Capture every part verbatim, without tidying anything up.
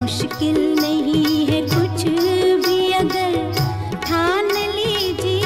मुश्किल नहीं है कुछ भी अगर ठान लीजिए।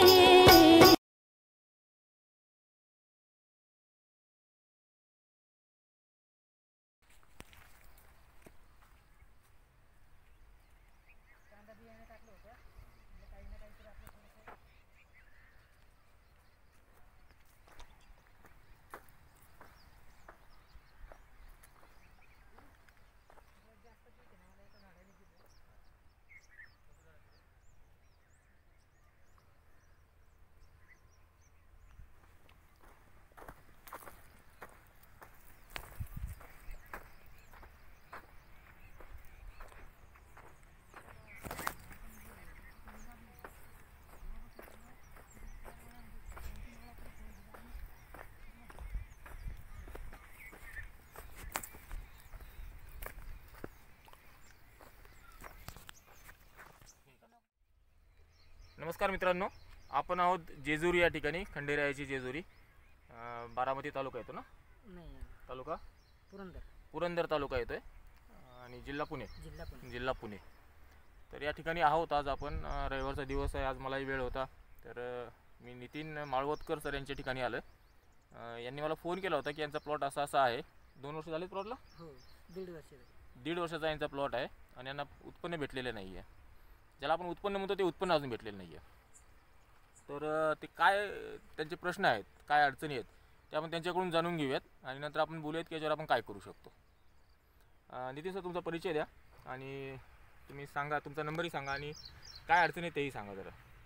नमस्कार मित्रांनो, आपण आहोत जेजुरी या ठिकाणी, खंडेरायाची जेजुरी, बारामती तालुका येतो ना? नाही, तालुका पुरंदर पुरंदर तालुका येतोय आणि जिल्हा पुणे जिल्हा पुणे जिल्हा पुणे तर या ठिकाणी आहोत आज आपण. रविवारचा दिवस आहे, आज मलाही वेळ होता, तर मी नितीन माळवतकर सर यांच्या ठिकाणी आलो. यांनी मला फोन केला होता की यांचा प्लॉट असा असा आहे. दोन वर्ष झाले प्लॉटला? हो, दीड वर्ष दीड वर्षाचा यांचा प्लॉट आहे आणि यांना उत्पन्न भेटलेलं नाही आहे. ज्याला आपण उत्पन्न म्हणतो ते उत्पन्न अजून भेटलेलं नाही आहे. तर ते काय त्यांचे प्रश्न आहेत, काय अडचणी आहेत, ते आपण त्यांच्याकडून जाणून घेऊयात आणि नंतर आपण बोलूयात की याच्यावर आपण काय करू शकतो. नितीन सर, तुमचा परिचय द्या आणि तुम्ही सांगा, तुमचा नंबरही सांगा आणि काय अडचणी आहेत तेही सांगा जरा.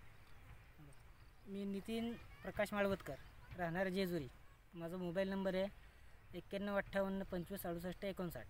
मी नितीन प्रकाश माळवतकर, राहणार जेजुरी. माझा मोबाईल नंबर आहे एक्क्याण्णव अठ्ठावन्न पंचवीस अडुसष्ट एकोणसाठ.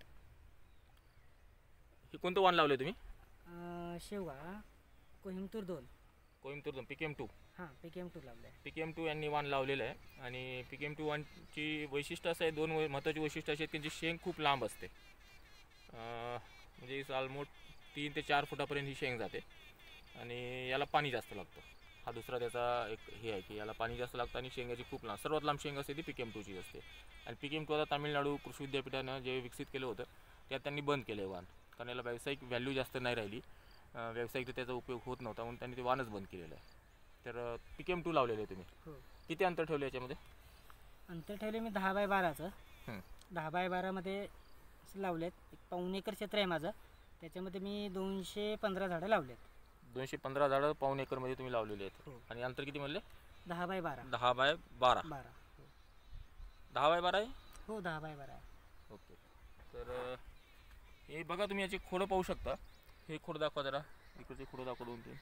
हे कोणतं वाण लावलं तुम्ही? शेवगा कोहिमतूर दोन. कोहिमतूर दोन पी के एम टू. हां, पी के एम टू लावलं आहे. पी के एम टू यांनी वाण लावलेलं आहे आणि पी के एम टू वाणची वैशिष्ट्य असं आहे, दोन महत्त्वाची वैशिष्ट्य अशी आहेत, त्यांची शेंग खूप लांब असते. म्हणजे ऑलमोस्ट तीन ते चार फुटापर्यंत ही शेंग जाते आणि याला पाणी जास्त लागतं. हा दुसरा त्याचा एक हे आहे की याला पाणी जास्त लागतं आणि शेंगाची खूप लांब, सर्वात लांब शेंग असते ती पी के एम टूची असते. आणि पी के एम टू आता तामिळनाडू कृषी विद्यापीठानं जे विकसित केलं होतं त्यात त्यांनी बंद केलं आहे वाण, कारण याला व्यावसायिक व्हॅल्यू जास्त नाही राहिली, व्यावसायिक त्याचा उपयोग होत नव्हता म्हणून त्यांनी ते वाणच बंद केलेलं आहे. तर पी के एम टू लावलेलं आहे तुम्ही? हो. किती अंतर ठेवलं याच्यामध्ये? अंतर ठेवले मी दहा बाय बाराचं. दहा बाय बारामध्ये लावलेत. एक पाऊण एकर क्षेत्र आहे माझं, त्याच्यामध्ये मी दोनशे पंधरा झाडं लावलेत. दोनशे पंधरा झाडं पाऊण एकरमध्ये तुम्ही लावलेली आहेत. हो. आणि अंतर किती म्हणले? दहा बाय बारा. दहा बाय बारा बारा दहा बाय बारा आहे? हो, दहा बाय बारा आहे. ओके. तर हे बघा, तुम्ही याची खोडं पाहू शकता. हे खोड दाखवा जरा, इकडचे खोडं दाखवा दोन तीन.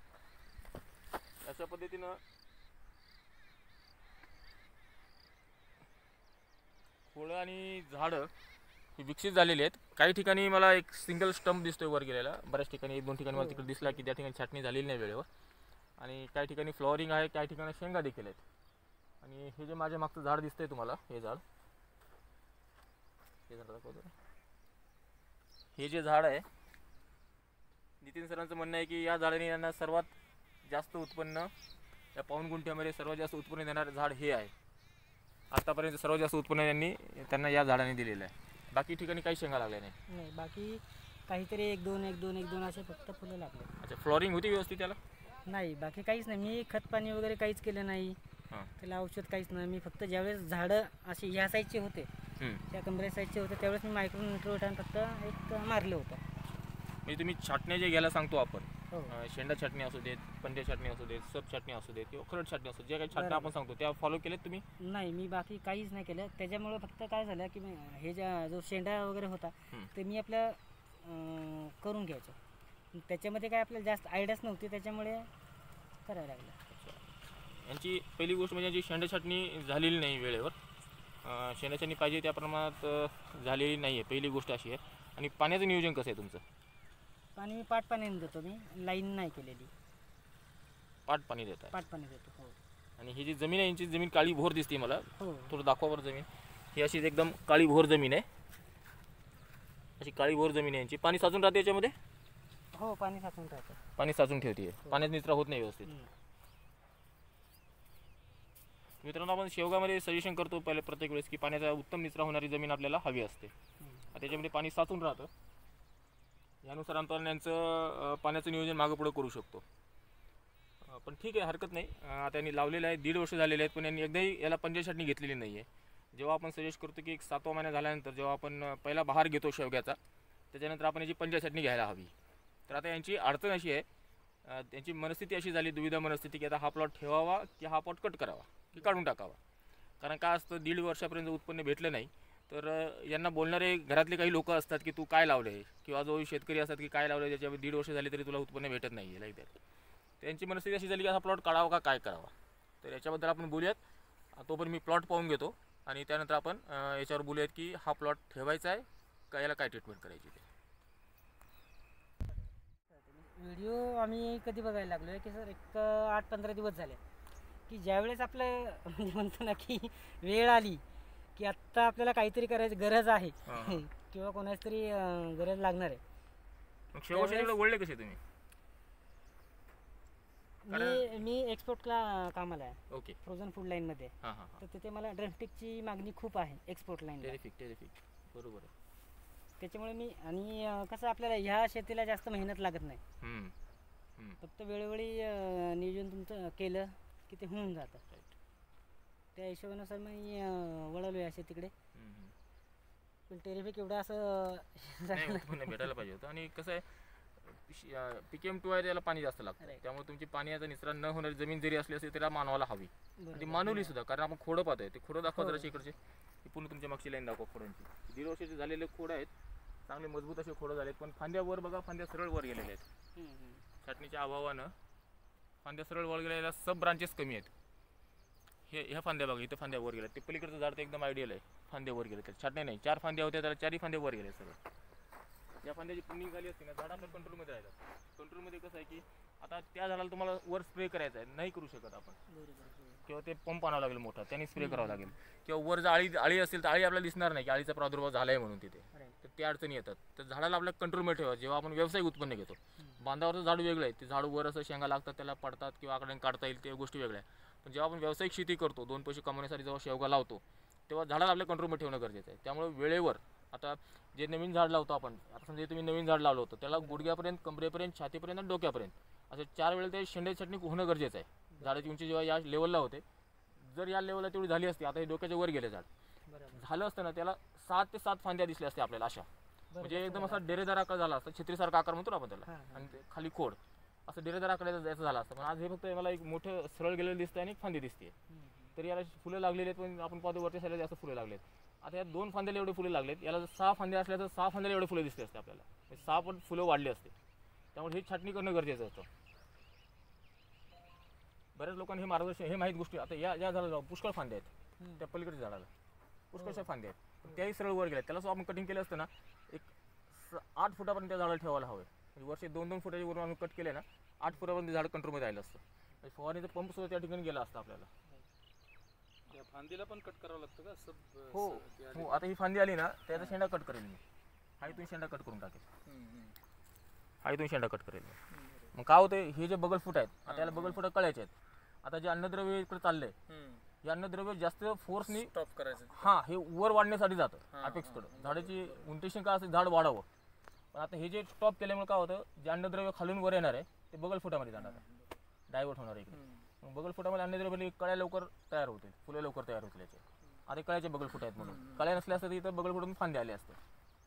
अशा पद्धतीनं खोडं आणि झाडं ही विकसित झालेली आहेत. काही ठिकाणी मला एक सिंगल स्टंप दिसतोय वर गेलेला, बऱ्याच ठिकाणी एक दोन ठिकाणी मला तिकडे दिसला की त्या ठिकाणी छाटणी झालेली नाही वेळेवर. आणि काही ठिकाणी फ्लॉवरिंग आहे, काही ठिकाणी शेंगा देखील आहेत. आणि हे जे माझ्या मागचं झाड दिसतंय तुम्हाला, हे झाड हे झाड दाखवतो. हे जे झाड आहे, नितीन सरांचं म्हणणं आहे की या झाडाने यांना सर्वात जास्त उत्पन्न, या पाऊण गुंठ्यामध्ये सर्वात जास्त उत्पन्न देणारं झाड हे आहे. आतापर्यंत सर्वात जास्त उत्पन्न यांनी त्यांना या झाडाने दिलेलं आहे. बाकी ठिकाणी काही शेंगा लागल्या नाही. नाही, बाकी काहीतरी एक दोन एक दोन एक दोन असे फक्त फुलं लागले. अच्छा, फ्लॉवरिंग होती व्यवस्थित त्याला? नाही, बाकी काहीच नाही. मी खत पाणी वगैरे काहीच केलं नाही, त्याला औषध काहीच नाही. मी फक्त ज्यावेळेस झाडं असे ह्या साईजचे होते, त्या कमरे साईजचे होते, त्यावेळेस मी मायक्रो न्यूट्रोटान फक्त एक मारलं होतं. म्हणजे तुम्ही छाटण्या जे घ्यायला सांगतो आपण, हो, शेंडा छाटणी असू देत, पंड्या छाटणी असू देत, सब छाटणी असू देत किंवा खरड छाटणी असू, जे काही छाटण्या आपण सांगतो त्या फॉलो केलेत तुम्ही? नाही, मी बाकी काहीच नाही केलं. त्याच्यामुळे फक्त काय झालं की हे ज्या जो शेंडा वगैरे होता ते मी आपल्या करून घ्यायचो. त्याच्यामध्ये काय आपल्याला जास्त आयडियाच नव्हती, त्याच्यामुळे करायला लागलं. यांची पहिली गोष्ट म्हणजे यांची शेंडा छाटणी झालेली नाही वेळेवर. शेंडा छाटणी पाहिजे त्या प्रमाणात झालेली नाही आहे, पहिली गोष्ट अशी आहे. आणि पाण्याचं नियोजन कसं आहे तुमचं? पाणी मी पाट पाण्याने देतो, मी लाईन नाही केलेली. पाट पाणी देत आहे? पाट पाणी देतो, हो. आणि ही जी जमीन आहे, यांची जमीन काळी भोर दिसते मला. हो, थोडं दाखवा बरं जमीन. ही अशीच एकदम काळी भोर जमीन आहे, अशी काळी भोर जमीन आहे यांची. पाणी साचून राहते याच्यामध्ये? हो, पाणी साचून राहतं. पाणी साचून ठेवते, पाण्यात निचरा होत नाही व्यवस्थित. मित्रांनो, आपण शेवगामध्ये सजेशन करतो पहिले प्रत्येक वेळेस की पाण्याचा उत्तम निचरा होणारी जमीन आपल्याला हवी असते. त्याच्यामध्ये पाणी साचून राहतं यानुसार आपण यांचं अ, पाण्याचं नियोजन मागं पुढं करू शकतो. अ, पण ठीक आहे, हरकत नाही. अ, आता यांनी लावलेलं आहे, दीड वर्ष झालेले आहेत, पण यांनी एकदाही याला पंजा छाटणी घेतलेली नाही आहे. जेव्हा आपण सजेस्ट करतो की एक सातवा महिना झाल्यानंतर जेव्हा आपण अ, पहिला बहार घेतो शेवग्याचा, त्याच्यानंतर आपण याची पंजा छाटणी घ्यायला हवी. तर आता यांची अडचण अशी आहे, अ, त्यांची मनस्थिती अशी झाली, दुविधा मनस्थिती, की आता हा प्लॉट ठेवावा की हा प्लॉट कट करावा की काढून टाकावा. कारण काय असतं, दीड वर्षापर्यंत उत्पन्न भेटलं नाही तर अ, यांना बोलणारे घरातले काही लोक असतात की तू काय लावले, किंवा जो शेतकरी असतात की काय लावले, त्याच्यावर दीड वर्ष झाली तरी तुला उत्पन्न भेटत नाही आहे लाईक दॅट. त्यांची मनस्थिती अशी झाली की हा प्लॉट काढावा का काय करावा. तर याच्याबद्दल आपण बोलूयात. तोपर्यंत मी प्लॉट पाहून घेतो आणि त्यानंतर आपण अ, याच्यावर बोलूयात की हा प्लॉट ठेवायचा आहे का याला काय ट्रीटमेंट करायची ते. व्हिडिओ आम्ही कधी बघायला लागलो आहे की सर एक आठ पंधरा दिवस झाले, की ज्यावेळेस आपलं म्हणजे म्हणतो ना की वेळ आली की आत्ता आपल्याला काहीतरी करायची गरज आहे हां. किंवा कोणाची तरी अं, गरज लागणार आहे. मग शेवटच्या ओढले कसे तुम्ही? मी मी एक्सपोर्टला कामाला आहे, ओके. फ्रोझन फूड लाईनमध्ये. हां हां हां. तर तिथे मला ड्रमस्टिकची मागणी खूप आहे एक्सपोर्ट लाईनला. टेरिफिक टेरिफिक बरोबर आहे. त्याच्यामुळे मी आणि अं, कसं आपल्याला ह्या शेतीला जास्त मेहनत लागत नाही, हम्म, हम्म. फक्त वेळोवेळी अं, नियोजन तुमचं केलं की ते होऊन जातं. Right. त्या हिशोबानुसार मी अं, वळालो या शेतीकडे. हम्म, हम्म. पण टेरिफिक एवढं असं नाही, उत्पन्न भेटायला पाहिजे होतं. आणि कसं आहे, पीकेएम टू आहे त्याला पाणी जास्त लागतं, Right. त्यामुळे तुमची पाण्याचा निचरा न होणारी जमीन जरी असली असली त्याला मानवाला हवी. आणि ती बरोबर. मानवली सुद्धा, कारण आपण खोडं पाहतोय, ते खोडं दाखवा हो. जराशी इकडचे. ती पूर्ण तुमच्या मागची लाईन दाखवा खोडांची. दीड वर्षाचे झालेले खोड आहेत, चांगले मजबूत असे खोडं झालेत, पण फांद्या वर बघा, फांद्या सरळ वर गेलेल्या आहेत. हम्म, हम्म. छाटणीच्या अभावानं फांद्या सरळ वर गेलेल्या, सब ब्रांचेस कमी आहेत. हे ह्या फांद्या बघा, इथं फांद्या वर गेल्या. ते पलीकडचं झाड तर एकदम आयडियल आहे, फांद्या वर गेले. त्यात छाटणी नाही, चार फांद्या होत्या त्याला चारही फांद्या वर गेले सगळं. या फांद्याची पुण्य झाली असती ना, झाड आपल्या कंट्रोलमध्ये राहतात. कंट्रोलमध्ये कसं आहे की आता त्या झाडाला तुम्हाला वर स्प्रे करायचा आहे, नाही करू शकत आपण, बरोबर, बरोबर. किंवा ते पंप आणावं लागेल मोठा, त्याने स्प्रे करावं लागेल. किंवा वर जर आळी आळी असेल तर आळी आपल्याला दिसणार नाही की आळीचा प्रादुर्भाव झाला आहे म्हणून तिथे. Right. तर त्या अडचणी येतात. तर झाडाला आपल्या कंट्रोलमध्ये ठेवा. जेव्हा आपण व्यावसायिक उत्पन्न घेतो, बांधावरचं झाड वेगळं आहे, ते झाड वर असं शेंगा लागतात, त्याला पडतात किंवा आकडे काढता येईल, त्या गोष्टी वेगळ्या आहे. पण जेव्हा आपण व्यावसायिक शेती करतो, दोन पैसे कमवण्यासाठी जेव्हा शेवगा लावतो, तेव्हा झाडाला आपल्या कंट्रोलमध्ये ठेवणं गरजेचं आहे. त्यामुळे वेळेवर, आता जे नवीन झाड लावतो आपण, आता समजा तुम्ही नवीन झाड लावलं होतं, त्याला गुडघ्यापर्यंत, कमरेपर्यंत, छातीपर्यंत आणि डोक्यापर्यंत असे चार वेळेला ते शेंडे छाटणी होणं गरजेचं आहे. झाडाची उंची जेव्हा या लेवलला होते, जर या लेवलला तेवढी झाली असती, आता हे डोक्याच्या वर गेले झाड बरोबर. झालं असतं ना, त्याला सात ते सात फांद्या दिसल्या असते आपल्याला अशा. म्हणजे एकदम असा डेरेदार आकार झाला असता, छत्रीसारखा आकार म्हणतो ना आपण त्याला, हां, हां. आणि ते खाली खोड असं डेरेदार आकाराचं जायचं झालं असतं. पण आज हे फक्त मला एक मोठं सरळ गेलेलं दिसतं आणि एक फांदी दिसते. हम्म, हम्म. तर याला फुलं लागलेली आहेत, पण आपण पाहतो वरच्या साईडला जास्त फुलं लागलेत. आता या दोन फांद्याला एवढे फुले लागलेत, याला जर सहा फांद्या असल्या तर सहा फांद्याला एवढे फुले दिसले असते आपल्याला. म्हणजे सहा पण फुलं वाढली असते. त्यामुळे हे छाटणी करणं गरजेचं होतं. बऱ्याच लोकांना हे मार्गदर्शन, हे माहीत गोष्टी. आता या या झाडाला पुष्कळ फांद्या आहेत, हम्म. त्या पलीकडच्या झाडाला पुष्कळशा फांद्या आहेत, पण त्याही सरळ वर गेल्या. त्याला जर आपण कटिंग केलं असतं ना, एक स आठ फुटापर्यंत त्या झाडाला ठेवायला हवं. म्हणजे वर्षे दोन दोन फुटाच्या वरून आम्ही कट केले ना, आठ फुटापर्यंत झाड कंट्रोलमध्ये राहिलं असतं. म्हणजे फवारणीचा पंप सुद्धा त्या ठिकाणी गेला असता आपल्याला. त्या फांदीला पण कट करावं लागतं का सब? हो हो. आता ही फांदी आली ना, त्याचा शेंडा कट करेल मी. हा इथून शेंडा कट करून टाकेल, हा इथून शेंडा कट करेल मी. मग काय होते, हे जे बगल फूट आहेत, आता याला बगल फूट कळायचे आहेत. आता जे अन्नद्रव्य इकडे चाललंय, हे अन्नद्रव्य जास्त फोर्सनी स्टॉप करायचं. हां हे वर वाढण्यासाठी जातं अपेक्सकडं. झाडाची उंटेशन काय असते, झाड वाढावं. पण आता हे जे स्टॉप केल्यामुळे काय होतं, जे अन्नद्रव्य खालून वर येणार आहे ते बगल फुटामध्ये जाणार आहे, डायव्हर्ट होणार आहे इकडे. मग बगल फुटामध्ये अन्नद्रव्य कळ्या लवकर तयार होतील, फुले लवकर तयार होतील याचे. आता कळ्याचे बगल फुट आहेत म्हणून, कळ्या नसल्या असतात इथं बगल फुटून फांदे आले असते.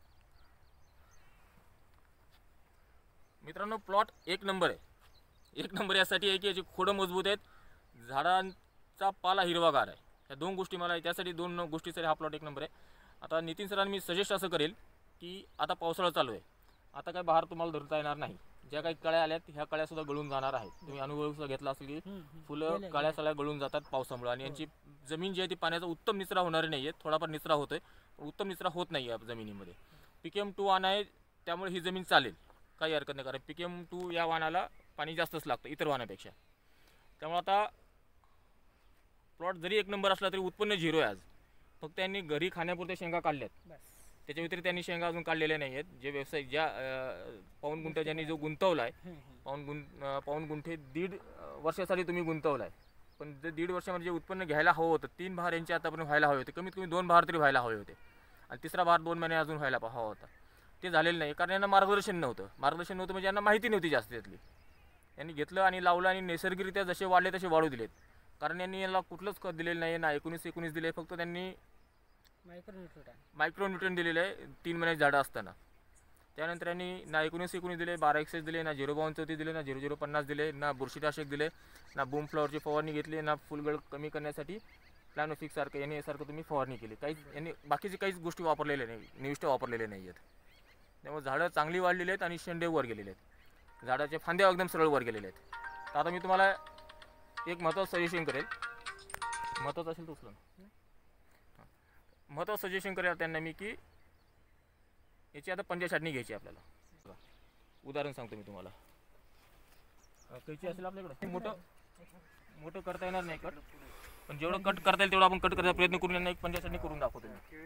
मित्रांनो, प्लॉट एक नंबर आहे. एक नंबर यासाठी आहे की याची खोडं मजबूत आहेत, झाडांचा पाला हिरवागार आहे. ह्या दोन गोष्टी मला, त्यासाठी दोन गोष्टीसाठी हा प्लॉट एक नंबर आहे. आता नितीन सरांनी मी सजेस्ट असं करेल की आता पावसाळा चालू आहे, आता काय बहार तुम्हाला धरता येणार नाही. ज्या काही कळ्या आल्यात ह्या कळ्यासुद्धा गळून जाणार आहेत. तुम्ही अनुभव सुद्धा घेतला असेल की फुलं कळ्या सगळ्या गळून जातात पावसामुळे, आणि यांची जमीन जी आहे ती पाण्याचा उत्तम निचरा होणार नाही आहे. थोडाफार निचरा होतोय, उत्तम निचरा होत नाही या जमिनीमध्ये. पीकेएम टू वाण आहे, त्यामुळे ही जमीन चालेल, काही हरकत नाही. कारण पीकेएम टू या वाणाला पाणी जास्तच लागतं इतर वाणापेक्षा. त्यामुळे आता प्लॉट जरी एक नंबर असला तरी उत्पन्न झिरो आहे आज. फक्त त्यांनी घरी खाण्यापुरत्या शेंगा काढल्यात, त्याच्या व्यतिरिक्त त्यांनी शेंगा अजून काढलेल्या नाही आहेत. जे व्यवसाय ज्या पाऊण गुंठा ज्यांनी जो गुंतवला आहे, पाऊण गुं पाऊण गुंठे दीड वर्षासाठी तुम्ही गुंतवला आहे, पण जे दीड वर्षामध्ये जे उत्पन्न घ्यायला हवं होतं, तीन बहार यांचे आतापर्यंत व्हायला हवे होते, कमीत कमी दोन बहार तरी व्हायला हवे होते, आणि तिसरा बहार दोन महिने अजून व्हायला हवा होता. ते झालेलं नाही, कारण यांना मार्गदर्शन नव्हतं. मार्गदर्शन नव्हतं म्हणजे यांना माहिती नव्हती जास्त त्यातली. यांनी घेतलं आणि लावलं आणि नैसर्गिकरित्या जसे वाढले तसे वाढू दिलेत. कारण यांनी याला कुठलंच खत दिलेलं नाही ना, एकोणीस एकोणीस दिले, फक्त त्यांनी मायक्रोन्यूट्रन मायक्रोन्यूट्रन दिलेलं आहे तीन महिन्याची झाडं असताना. त्यानंतर यांनी ना एकोणीस एकोणीस दिले, बारा एक्सेस दिले, ना झिरो बावन्न चौतीस दिले, ना झिरो झिरो पन्नास दिले, ना बुरशीनाशक दिले, ना बूम फ्लॉवरची फवारणी घेतली, ना फुलगळ कमी करण्यासाठी प्लॅनोफिक्स सारखं यांनी यासारखं तुम्ही फवारणी केली. काहीच यांनी बाकीचे काहीच गोष्टी वापरलेल्या नाही, निविष्ट वापरलेले नाही आहेत. त्यामुळे झाडं चांगली वाढलेली आहेत आणि शेंडे वर गेलेले आहेत. झाडाच्या फांद्या एकदम सरळ वर गेलेले आहेत. तर आता मी तुम्हाला एक महत्त्वाचं सजेशन करेल. महत्त्वाचं असेल तर उचला ना. महत्त्वाचं सजेशन करेल त्यांना मी की याची आता पंजा छाटणी घ्यायची आपल्याला. उदाहरण सांगतो मी तुम्हाला. कैची असेल आपल्याकडे, मोठं मोठं करता येणार नाही कट, पण जेवढं कट करता येईल तेवढं आपण कट करायचा प्रयत्न करून यांना एक पंजा छाटणी करून दाखवतो मी.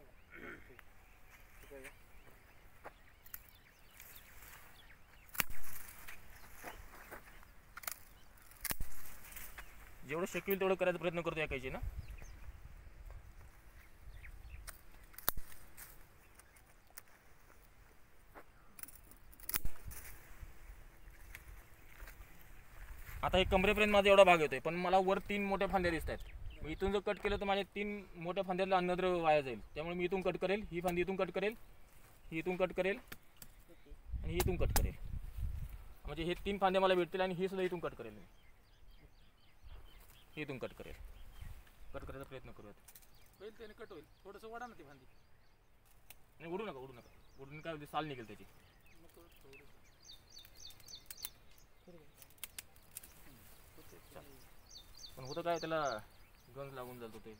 जेवढं शक्य होईल तेवढं करायचा प्रयत्न करतो या कैची ना. आता हे कमरेपर्यंत माझा एवढा भाग येतोय, पण मला वर तीन मोठ्या फांद्या दिसत आहेत. मी इथून जर कट केलं तर माझ्या तीन मोठ्या फांद्यातलं अन्नद्रव्य वाया जाईल. त्यामुळे मी इथून कट करेल, ही फांदी इथून कट करेल, ही इथून कट करेल आणि ही इथून कट करेल. म्हणजे हे तीन फांद्या मला भेटतील आणि ही सुद्धा इथून कट करेल. मी इथून कट करेल. कट करायचा प्रयत्न करूयात. होईल त्याने कट होईल. थोडंसं वाढा ना ती फांदी. नाही, उडू नका, उडू नका. उडून काय होते, साल निघेल त्याची. पण होतं काय, त्याला गंज लागून जातो ते.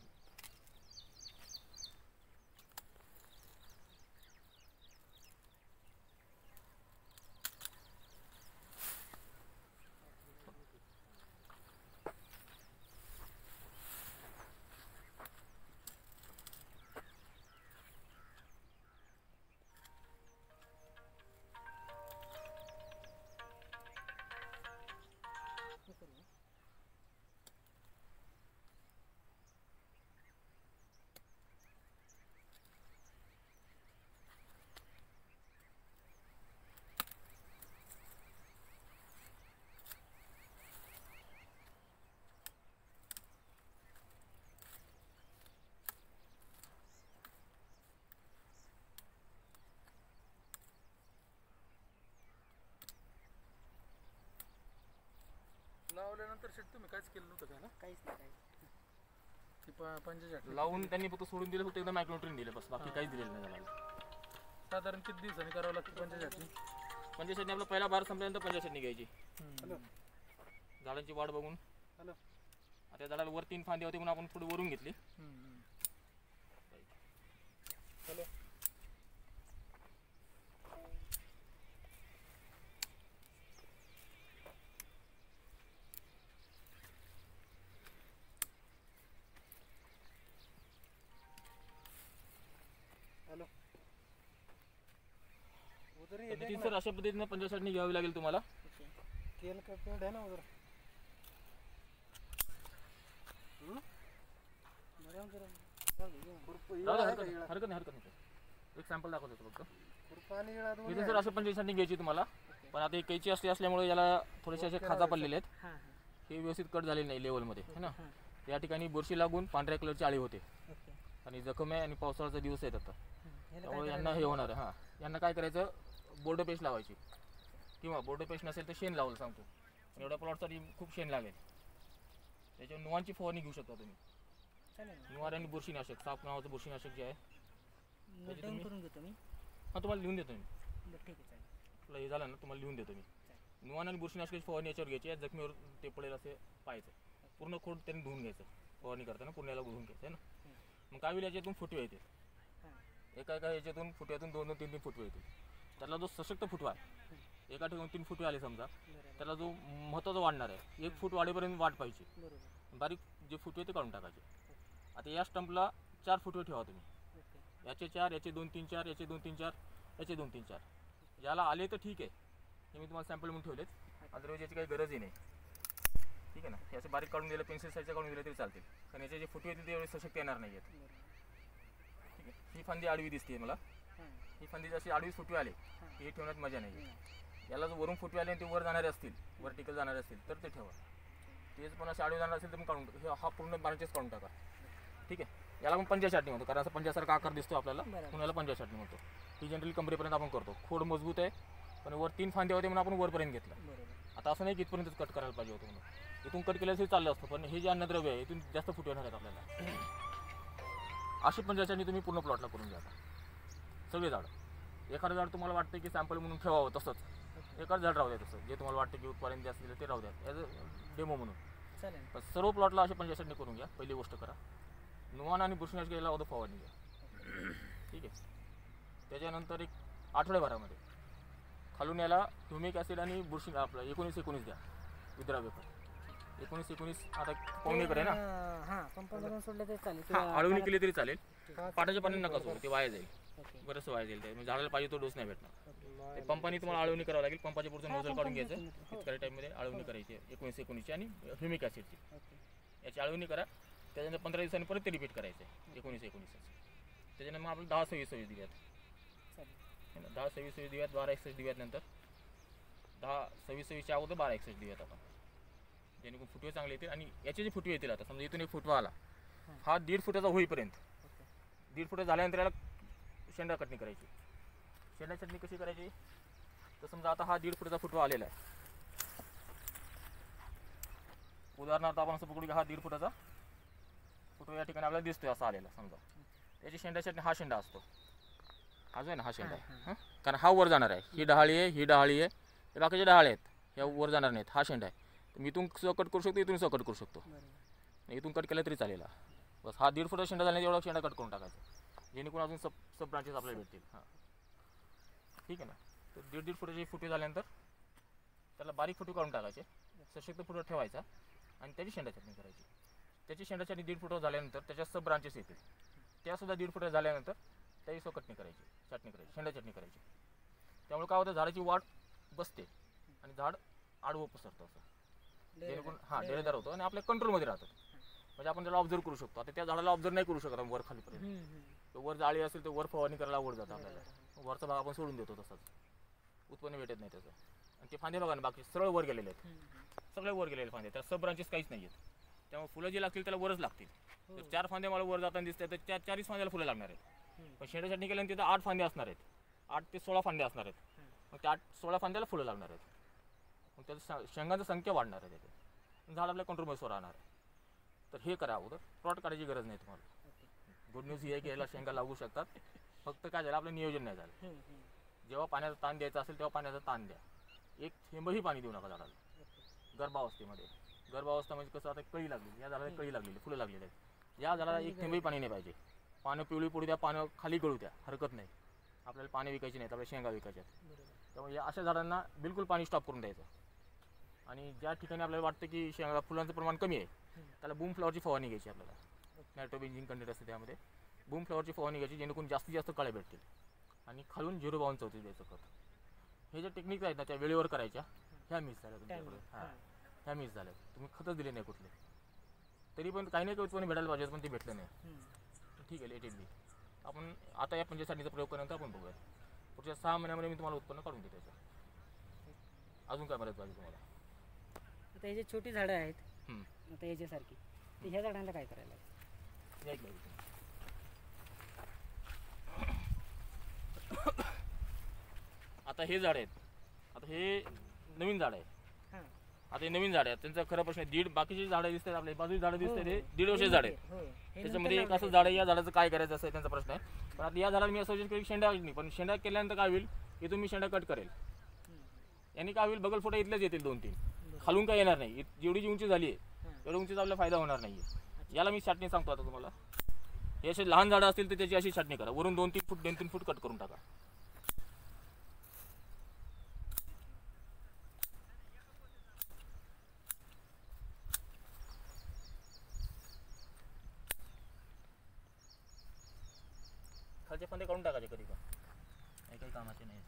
लावल्यानंतर शेट तुम्ही काहीच केलं नव्हतं का ना? काहीच नाही काहीच ती पंजा छाटणी लावून त्यांनी फक्त सोडून दिलं, फक्त एकदा मायक्रोन्यूट्रिएंट दिले, बस. बाकी काहीच दिलेलं नाही त्याला. साधारण किती दिवसांनी करावं लागतं पंजा छाटणी? पंजा छाटणी आपला पहिला बार संपल्यानंतर पंजा छाटणी घ्यायची. हॅलो झाडांची वाढ बघून. हॅलो आता झाडाला वर तीन फांदे होते म्हणून आपण थोडी वरून घेतली. हॅलो हॅलो उधर ही तर सर अशा पद्धतीने पंजा छाटणी घ्यावी लागेल तुम्हाला. तेल का पेड़ है ना उधर? राहू दे, हरकत नाही, हरकत नाही, हरकत नाही. एक सॅम्पल दाखवतो फक्त. इथे सर अशा पंजा छाटणी घ्यायची तुम्हाला. पण आता एक कैची असली असल्यामुळे याला थोडेसे असे खाजा पडलेले आहेत. हां हां हे व्यवस्थित कट झालेले नाही लेवलमध्ये, है ना. या ठिकाणी बुरशी लागून पांढऱ्या कलरची आळी होते ओके. आणि जखम आहे आणि पावसाळ्याचा दिवस आहेत आता. ह्याला काय त्यामुळे यांना हे होणार आहे. हां, यांना काय करायचं, बोर्ड पेस्ट लावायची, किंवा बोर्ड पेस्ट नसेल तर शेण लावायला सांगतो. एवढ्या प्लॉटसाठी खूप शेण लागेल. त्याच्यावर नुवांची फवारणी घेऊ शकता तुम्ही. चालेल ना. नुवार आणि बुरशीनाशक, साप नावाचं बुरशीनाशक जे आहे. नोट डाऊन करून घेतो मी. हां, तुम्हाला लिहून देतो मी. बरं ठीक आहे चालेल. आपलं हे झालं ना, तुम्हाला लिहून देतो मी. नुवान आणि बुरशीनाशकाची फवारणी याच्यावर घ्यायची आहे. जखमीवर ते पडेल असे पाहायचं. पूर्ण खोड त्यांनी धुवून घ्यायचं. फवारणी करताना पूर्ण याला धुवून घ्यायचं आहे ना. मग काय होईल, याच्यातून फुटवे येतील. हां एका एका याच्यातून फुट्यातून दोन दोन तीन तीन फुटवे येतील. त्याला जो सशक्त फुटवा आहे, एका ठिकाणी तीन फुटवे आले समजा, बरोबर त्याला जो महत्त्वाचा वाढणार आहे, एक फूट वाढेपर्यंत वाट पाहिजे. बरोबर बारीक जे फुटवे ते काढून टाकायचे. आता या स्टंपला चार फुटवे ठेवा तुम्ही. ओके. याचे चार, याचे दोन तीन चार, याचे दोन तीन चार, याचे दोन तीन चार. ज्याला आले तर ठीक आहे, हे मी तुम्हाला सॅम्पल म्हणून ठेवलेत. अदरवाईज याची काही गरजही नाही. ठीक आहे ना. हे असं बारीक काढून दिलं, पेन्सिल साईजचं काढून दिलं तरी चालतील. कारण याचे जे फुटवे येतील ते एवढे सशक्त येणार नाही आहेत. ठीक आहे. ही फांदी आडवी दिसते मला. हां ही फांदी जशी आडवी फुटवी आले की हे ठेवण्यात मजा नाही. याला जर वरून फुटवे आले आणि ते वर जाणारे असतील, वर्टिकल जाणारे असतील तर ते ठेवा. तेच पण असे आडवे जाणार असेल तर मग काढून हे हा पूर्ण ब्रांचेस काढून टाका. ठीक आहे. याला आपण पंजा छाटणी म्हणतो, कारण असं पंजासारखा आकार दिसतो आपल्याला, म्हणून याला पंजा छाटणी म्हणतो. ही जनरली कमरेपर्यंत आपण करतो. खोड मजबूत आहे पण वर तीन फांदे होते म्हणून आपण वरपर्यंत घेतला. आता असं नाही की इथपर्यंतच कट करायला पाहिजे होतं म्हणून, इथून कट केल्यास चाललं असतं, पण हे जे अन्नद्रव्य आहे इथून जास्त फुटवे येणार आहेत आपल्याला. अशी पंजा छाटणी तुम्ही पूर्ण प्लॉटला करून घ्या. सगळे झाड, एखादं झाड तुम्हाला वाटतं की सॅम्पल म्हणून ठेवावं तसंच, एखादं झाड राहू द्या तसं, जे तुम्हाला वाटतं की उत्पादन जास्त दिलं ते राहू द्या ॲज अ डेमो म्हणून. चालेल. पण सर्व प्लॉटला अशी पंजा छाटणी करून घ्या. पहिली गोष्ट करा. नुवान आणि बुरशीनाशक याला अगोदर फवारणी घ्या. ठीक आहे. त्याच्यानंतर एक आठवड्याभरामध्ये खालून याला ह्युमिक ॲसिड आणि बुरशी आपलं एकोणीस एकोणीस द्या विद्राव्य खत. एकोणीस एकोणीस आता पाहुणेकडे आहे ना, हां पंपावरून सोडलं तर चालेल. हां आळवणी केली तरी चालेल. पाटाच्या पाणी नका सोडू, ते वाया जाईल, बरंचसं वाया जाईल. ते म्हणजे झाडाला पाहिजे तो डोस नाही भेटणार. ते पंपाने तुम्हाला आळवणी करावं लागेल. पंपाच्या पुढचं नोझल काढून घ्यायचं, इतक्या टाईममध्ये आळवणी करायची एकोणीस एकोणीसची आणि ह्युमिक ॲसिडची. याची आळवणी करा. त्याच्यानंतर पंधरा दिवसांनी परत ते रिपीट करायचं आहे एकोणीस एकोणीसच. त्याच्यानंतर मग आपल्याला दहा सव्वीस सव्वीस दिव्यात, दहा सव्वीस सव्वीस दिव्यात, बारा एकसष्ट दिव्यात, नंतर दहा सव्वीस सव्वीसच्या अगोदर बारा एकसष्ट दिव्यात आपण, जेणेकरून फुटवे चांगले येतील. आणि याचे जे फुटवे येतील, आता समजा इथून एक फुटवा आला, हा दीड फुटाचा होईपर्यंत, दीड फुटा झाल्यानंतर याला शेंडा कटणी करायची. शेंडा चटणी कशी करायची, तर समजा आता हा दीड फुटाचा फुटवा आलेला आहे. उदाहरणार्थ आपण असं पकडू की हा दीड फुटाचा फुटवा या ठिकाणी आपल्याला दिसतोय असा आलेला समजा. त्याची शेंडा चटणी हा शेंडा असतो, हा जो आहे ना हा शेंडा आहे. हां, कारण हा वर जाणार आहे. ही डहाळी आहे, ही डहाळी आहे, हे बाकीचे डहाळे आहेत, ह्या वर जाणार नाहीत. हा शेंडा आहे. तर मी इथून स कट करू शकतो, इथून स कट करू शकतो, इथून कट केलं तरी चालेल. बस हा दीड फुटा शेंडा झाला एवढा शेंडा कट करून टाकायचा, जेणेकरून अजून सब सब ब्रांचेस आपल्याला भेटतील. हां ठीक आहे ना. तर दीड दीड फुटाचे फुटे झाल्यानंतर त्याला बारीक फुटे काढून टाकायचे, सशक्त फुटं ठेवायचा आणि त्याची शेंडा चटणी करायची. त्याची शेंडा चटणी दीड फुटं झाल्यानंतर त्याच्या सब ब्रांचेस येतील, त्यासुद्धा दीड फुटं झाल्यानंतर त्याची सो कटणी करायची, चटणी करायची, शेंडा चटणी करायची. त्यामुळे काय होतं, झाडाची वाढ बसते आणि झाड आडवं पसरतं असं, जेणेकरून हां डेरेदार होतं आणि आपल्या कंट्रोलमध्ये राहतं. म्हणजे आपण त्याला ऑब्झर्व करू शकतो. आता त्या झाडाला ऑब्झर्व नाही करू शकत वर खालीपर्यंत, तर वर जाळी असेल तर वर फवारणी करायला आवड जातं आपल्याला, वरचा भाग आपण सोडून देतो, तसाच उत्पन्न भेटत नाही त्याचं. आणि ते फांदे बघा ना, बाकी सरळ वर गेलेले आहेत, सगळे वर गेलेले फांदे, त्या सब ब्रांचेस काहीच नाही आहेत. त्यामुळे फुलं जी लागतील त्याला वरच लागतील. तर चार फांदे मला वर जाताना दिसतात, तर त्या चाळीस फांद्याला फुलं लागणार आहेत. पण शेंडा चटणी केल्यानंतर तिथं आठ फांदे असणार आहेत, आठ ते सोळा फांदे असणार आहेत. मग त्या आठ सोळा फांद्याला फुलं लागणार आहेत. मग त्याचं शेंगांची संख्या वाढणार आहे, त्याचे झाड आपल्या कंट्रोलमध्ये राहणार आहे. तर हे करा अगोदर, प्लॉट काढायची गरज नाही तुम्हाला. गुड न्यूज ही आहे की याला शेंगा लागू शकतात, फक्त काय झालं आपलं नियोजन नाही झालं. जेव्हा पाण्याचा ताण द्यायचा असेल तेव्हा पाण्याचा ताण द्या. एक थेंबही पाणी देऊ नका झाडाला गर्भावस्थेमध्ये. गर्भावस्था म्हणजे कसं, आता कळी लागली, या झाडाला कळी लागलेली, फुलं लागलेली आहेत, या झाडाला एक थेंबही पाणी नाही पाहिजे. पानं पिवळी पडू द्या, पानं खाली गळू द्या, हरकत नाही. आपल्याला पाणी विकायची नाहीत, आपल्याला शेंगा विकायच्या आहेत. त्यामुळे या अशा झाडांना बिलकुल पाणी स्टॉप करून द्यायचं. आणि ज्या ठिकाणी आपल्याला वाटतं की शेंगा फुलांचं प्रमाण कमी आहे, त्याला बूम फ्लॉवरची फवारणी घ्यायची. आपल्याला नायट्रोबेन्झिन कंटेंट असते त्यामध्ये, बूम फ्लॉवरची फवारणी घ्यायची, जेणेकरून जास्तीत जास्त कळ्या भेटतील. आणि खालून झिरो बावन्न चौतीस द्यायचं खत. हे जे टेक्निक आहेत ना त्या वेळेवर करायच्या, ह्या मिस झाल्या तुमच्याकडे. हां ह्या मिस झाल्या, तुम्ही खतच दिले नाही कुठले. तरी पण काही नाही काही उत्पन्न भेटायला पाहिजे, पण ते भेटलं नाही. ठीक आहे, लेट इट बी. आपण आता या पंचायतसाठीचा प्रयोग केल्यानंतर आपण बघूया. पुढच्या सहा महिन्यामध्ये मी तुम्हाला उत्पन्न काढून देतो त्याचं. अजून काय मदत पाहिजे तुम्हाला? आता हे जे छोटी झाडं आहेत, हं. आता याच्यासारखी, तर ह्या झाडांना काय करायला लागेल? या एक बाजूला. आता हे झाड आहेत, आता हे नवीन झाड आहे. हां आता हे नवीन झाड आहे, त्यांचा खरा प्रश्न आहे, दीड बाकीचे झाडं दिसतात आपल्या बाजूची झाडं दिसतात, हे दीड वर्षाचे झाड आहेत. हो, त्याच्यामध्ये एक असं झाड आहे, या झाडाचं काय करायचं असं त्यांचा प्रश्न आहे. पण आता या झाडाला मी असं सजेस्ट केलं की शेंडा नाही, पण शेंडा केल्यानंतर काय होईल, इथून मी शेंडा कट करेल, यांनी काय होईल, बगल फोटा इथलेच येतील दोन तीन, खालून काय येणार नाही. जेवढी जी उंची झाली आहे तेवढी उंचीचा आपल्याला फायदा होणार नाही आहे. याला मी छाटणी सांगतो आता तुम्हाला. हे असे लहान झाडं असतील तर त्याची अशी छाटणी करा, वरून दोन तीन फूट दोन तीन फूट कट करून टाका. खालचे फांदे काढून टाकायचे कधी पण, हे काही कामाचे नाही.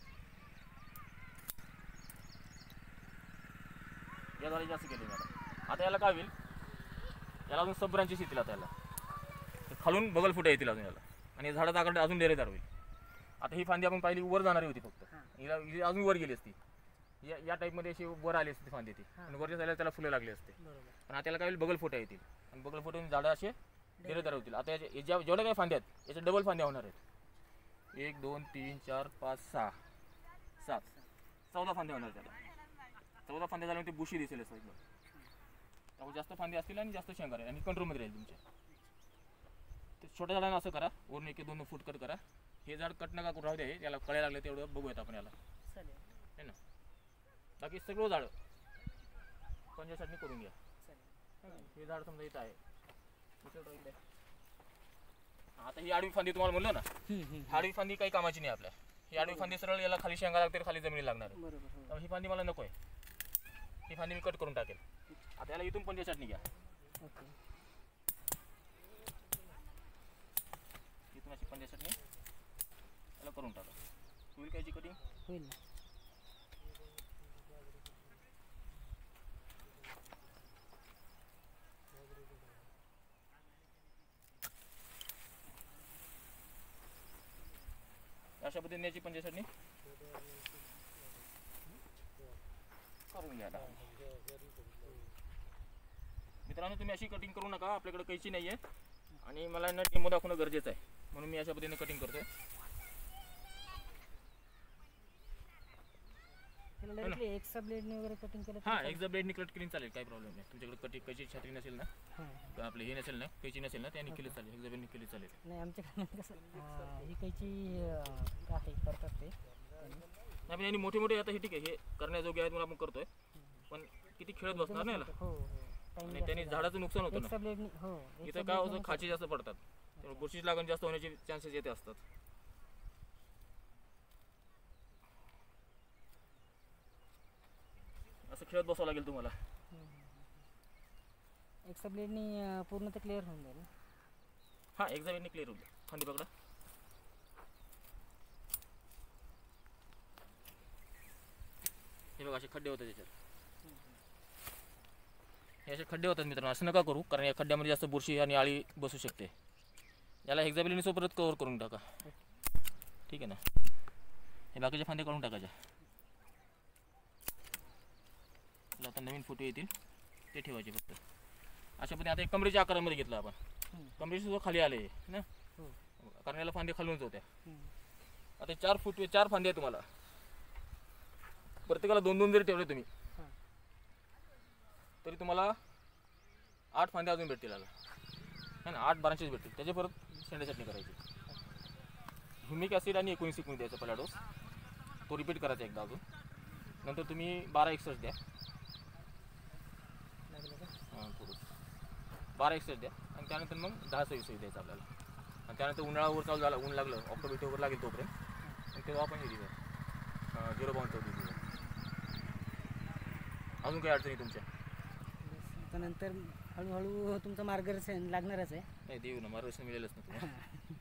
या झाडाची जास्त केली मला. आता याला काय होईल, याला अजून सब ब्रांचेस येतील आता याला, खालून बगल फुटे येतील अजून याला, आणि झाडाचा आकडे अजून डेरेदार होईल. आता ही फांदी आपण पाहिली वर जाणारी होती फक्त, हिला ही अजून वर गेली असती, या या टाईपमध्ये अशी वर आली असते फांदी ती, आणि वरच्या साईडला त्याला फुलं लागली असते. पण आता याला काय होईल, बगल फुटे येतील, आणि बगल फुटून झाडं असे डेरेदार होतील. आता याच्या ज्या जेवढ्या काही फांद्या आहेत याच्या डबल फांद्या होणार आहेत. एक दोन तीन चार पाच सहा सात चौदा फांद्या होणार त्याला. चौदा फांद्या झाल्यानंतर बुशी दिसेल असं एकदम. त्यामुळे जास्त फांदे असतील आणि जास्त शेंगा राहील आणि कंट्रोलमध्ये राहील तुमच्या. तर छोट्या झाडांना असं करा, वरून एक दोन फूट कट करा. हे झाड कट नका करू, राहू दे, याला कळ्या लागले तेवढं बघूयात आपण याला, है ना. बाकी सगळं झाड पंजासाठी करून घ्या. हे झाड समजा इथं आहे, आता ही आडवी फांदी तुम्हाला म्हणलं ना, आडवी फांदी काही कामाची नाही आपल्या. ही आडवी फांदी सरळ याला खाली शेंगा लागते, खाली जमिनी लागणार आहे. त्यामुळे ही फांदी मला नको आहे, ही फांदी मी कट करून टाकेल. आता याला इथून पंजा चटणी घ्या, इथून अशी पंजा चटणी याला करून टाका. होईल का याची कटिंग? होईल. अशा पद्धतीने याची पंजा चटणी करून घ्या. मित्रांनो, तुम्ही अशी कटिंग करू नका, आपल्याकडे कैची नाही आहे आणि मला ना डेमो दाखवणं गरजेचं आहे, म्हणून मी अशा पद्धतीने कटिंग करतोय. एक्स्ट्रा ब्लेडने वगैरे कटिंग केलं हां, एक्झा ब्लेडने कट केली चालेल, काही प्रॉब्लेम नाही. तुमच्याकडे कटिंग कैची छत्री नसेल ना, आपले हे नसेल ना, कैची नसेल ना, त्याने केली चालेल, एक्झा ब्लेडने केली चालेल. नाही, आमच्याकडे कसं ही कैची आहे करतात ते. नाही, यांनी मोठे मोठे आता हे ठीक आहे, हे करण्याजोगे आहेत म्हणून आपण करतोय, पण किती खेळत बसणार नाही याला, हो हो. आणि त्यांनी झाडाचं नुकसान होतं एक्स्ट्रा ना. ब्लेडने हो. इथं काय होतं, खाची जास्त पडतात, त्यामुळे बुरशीची लागण जास्त होण्याचे चान्सेस येते असतात. असं खेळत बसावं लागेल तुम्हाला. एक्स्ट्रा ब्लेडने पूर्ण ते क्लिअर होऊन जाईल. हां, एक्झा ब्लेडने क्लिअर होईल. फांदी पकडा. हे बघा, असे खड्डे होतात त्याच्यात, हे असे खड्डे होतात मित्रांनो. असं नका करू, कारण या खड्ड्यामध्ये जास्त बुरशी आणि आळी बसू शकते. याला एक्झा ब्लेडने सोबत कव्हर करून टाका, ठीक आहे ना. हे बाकीचे फांदे काढून टाकायच्या. आता नवीन फोटो येतील ते ठेवायचे फक्त. अशा पद्धतीने आता एक कमरेच्या आकारामध्ये घेतलं आपण, कमरेची सुद्धा खाली आले ना, कारण याला फांदे खालूनच होत्या. आता चार फूट चार फांदे आहे तुम्हाला, प्रत्येकाला दोन दोन जरी ठेवले तुम्ही तरी तुम्हाला आठ फांदे अजून भेटतील याला, है ना. आठ बाराशेच भेटतील. त्याच्या परत शेंडा चटणी करायची. ह्युमिक ॲसिड आणि एकोणीस एकोणीस द्यायचा पहिला डोस, तो रिपीट करायचा एकदा अजून. नंतर तुम्ही बारा एक्सर्स द्या, हां थोडं बारा एक्सर्स द्या, आणि त्यानंतर मग दहा सव्वीस द्यायचं आपल्याला. आणि त्यानंतर उन्हाळ्यावर चालू झाला, ऊन लागलं, ऑक्टोबर बिक्टोबर लागेल तोपर्यंत, आणि तेव्हा आपण हे दिलं झिरो बाउंड चौथी दिलं. अजून काही अडचणी तुमच्या? नंतर हळूहळू तुमचं मार्गदर्शन लागणारच आहे. नाही, देऊ ना, मार्गदर्शन मिळेलच ना तुम्हाला.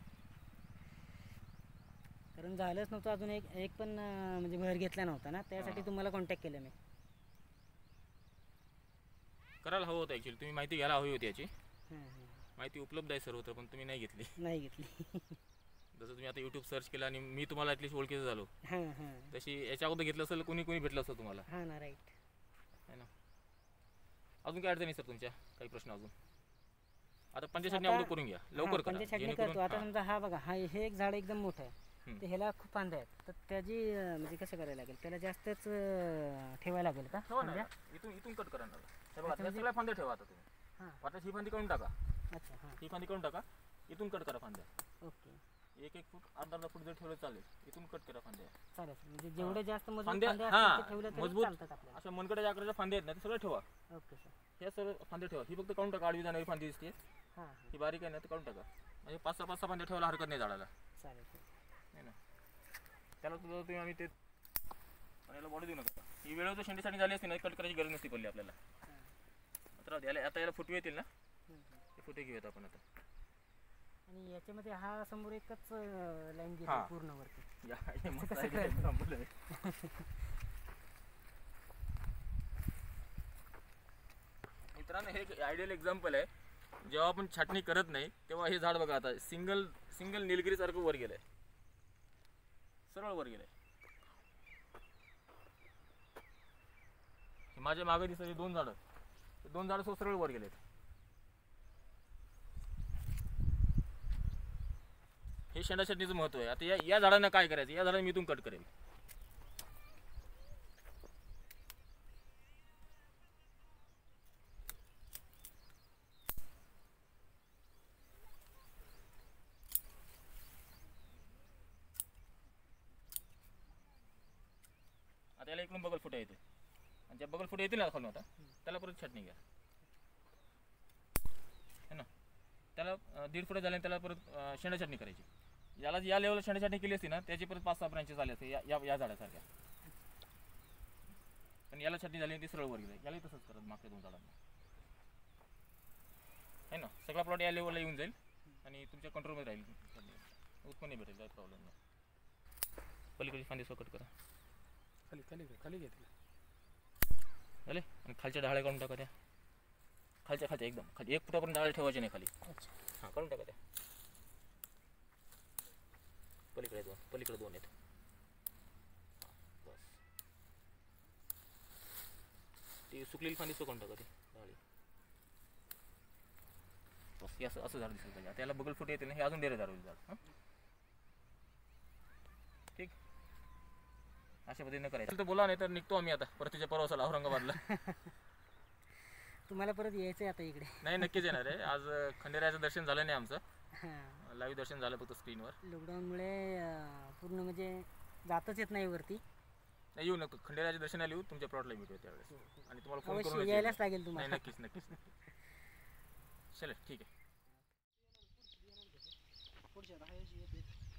कारण झालंच नव्हतं अजून, एक एक पण म्हणजे भर घेतला नव्हता ना, त्यासाठी तुम्हाला कॉन्टॅक्ट केलं मी. करायला हवं होतं ॲक्च्युली, तुम्ही माहिती घ्यायला हवी होती याची. माहिती उपलब्ध आहे सर्वत्र, पण तुम्ही नाही घेतली. नाही घेतली. जसं तुम्ही आता यूट्यूब सर्च केलं आणि मी तुम्हाला ॲटलीस्ट ओळखीचं झालो, हां हां, तशी याच्या अगोदर घेतलं असेल कोणी कोणी भेटलं असतं तुम्हाला, हां ना, राईट है ना. अजून काय अडचणी सर तुमच्या? काही प्रश्न अजून? आता पंचायत अगोदर करून घ्या, लवकर करा. छाटणी करतो. आता समजा हा बघा, हा हे एक झाड एकदम मोठं आहे, तर ह्याला खूप फांद्या आहेत, तर त्याची म्हणजे कसं करायला लागेल, त्याला जास्तच ठेवायला लागेल का? इथून इथून कट करा ना. हे बघा, त्या सगळ्या फांद्या ठेवा आता तुम्ही. हां, वाटत ही फांदी काढून टाका. अच्छा, हां, ही फांदी काढून टाका, इथून कट करा फांद्या. ओके. एक एक फूट अर्धा अर्धा फूट जर ठेवलं चालेल, इथून कट करा फांद्या. चालेल, म्हणजे जेवढे जास्त मजबूत फांद्या फांद्या हां असतील ते ठेवले तरी मजबूत चालतात आपल्याला. अशा मनगटाच्या आकाराच्या फांद्या आहेत ना, ते सगळं ठेवा. Okay sir. हे सर्व फांदे ठेवा. ही फक्त काढून टाका, आडवी जाणारी फांदी दिसते, हां, ही बारीक आहे ना, ते काढून टाका. म्हणजे पाच सहा पाच सहा फांद्या ठेवायला हरकत नाही झाडाला, चालेल सर. नाही ना. त्याला तुझं तुम्ही आम्ही ते याला बॉडी देऊ नका. ही वेळेवर जर शेंडीसाठी झाली असती ना, कट करायची गरज नसती पडली आपल्याला. आता याला आता याला फुटवे येतील ना, ते फुटे घेऊयात आपण आता. आणि याच्यामध्ये हा समोर एकच लाईन घेतो हां. पूर्ण वरती. या हे मस्त आहे, हे थांबलं आहे. मित्रांनो हे एक आयडियल एक्झाम्पल आहे. जेव्हा आपण छाटणी करत नाही तेव्हा हे झाड बघा आता सिंगल सिंगल निलगिरीसारखं वर गेलंय, सरळ वर गेलंय. माझ्या मागे दिसत दोन झाडं, दोन झाडं सो सरळ वर गेलेत. हे शेंडा छाटणीचं महत्व आहे. आता या या झाडांना काय करायचं, या झाडांना मी इथून कट करेल. आता याला इकडून बगल फुटा येते आणि ज्या बगल फुटा येतील ना खालून आता त्याला परत छाटणी घ्या है ना. त्याला अं, दीड फुटा झाल्याने त्याला परत अं, शेंडा छाटणी करायची. याला या लेवलला शेंडा छाटणी केली असती ना त्याची परत पाच सहा ब्रांचेस झाले असते या या- या झाडासारख्या. पण याला छाटणी झाली ती सरळ वर गेली. यालाही तसंच करत मागच्या दोन झाडांना है ना. सगळा प्लॉट या लेवलला येऊन जाईल आणि तुमच्या कंट्रोलमध्ये राहील, उत्पन्न भेटेल, काही प्रॉब्लेम नाही. पलीकडची फांदी सकट करा खाली खाली घे, खाली घेतलं झाले. आणि खालच्या डाळ्या काढून टाका त्या, खालच्या खालच्या एकदम खाली एक फुटापर्यंत डाळ ठेवायचे नाही खाली. हां काढून टाका त्या. पलीकडे दोन, पलीकडे दोन आहेत. बस ती सुकलेली फांदी सुकून टाका ती डाळी. बस हे असं असं झाड दिसेल पाहिजे. आता याला बगल फुटे येतील ना, हे अजून डेरेदार होईल झाड. हां ठीक, अशा पद्धतीने करायचं. तर बोला, नाही तर निघतो आम्ही आता परतीच्या प्रवासाला औरंगाबादला. तुम्हाला परत यायचं आहे आता इकडे. नाही नक्कीच येणार आहे. आज खंडेरायाचं दर्शन झालं नाही आमचं, हां, लाईव्ह दर्शन झालं फक्त स्क्रीनवर. लॉकडाऊनमुळे अं, पूर्ण म्हणजे जातच येत नाही वरती. नाही येऊ नको, खंडेरायाच्या दर्शनाला येऊ, तुमच्या प्लॉटला भेटूया त्यावेळेस आणि तुम्हाला फोन अवश्य करून यायलाच लागेल नाही तुम्हाला. नक्कीच नक्कीच नक्कीच. चला ठीक आहे. पुढच्या दहा वर्षी येते.